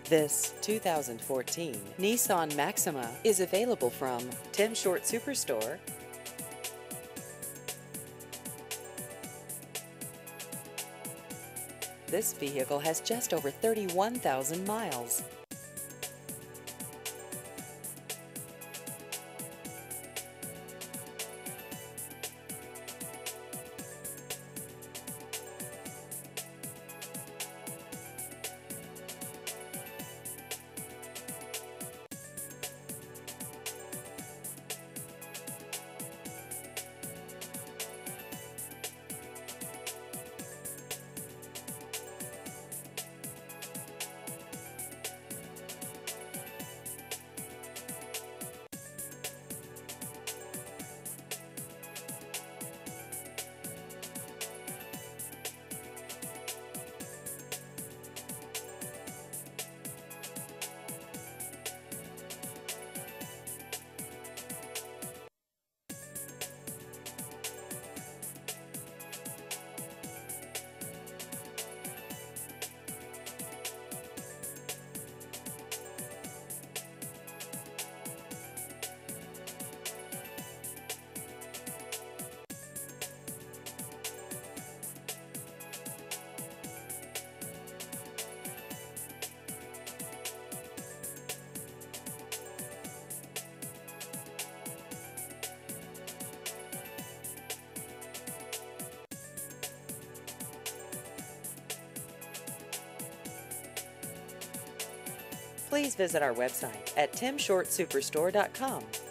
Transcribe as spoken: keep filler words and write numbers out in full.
This two thousand fourteen Nissan Maxima is available from Tim Short Superstore. This vehicle has just over thirty-one thousand miles. Please visit our website at tim short superstore dot com.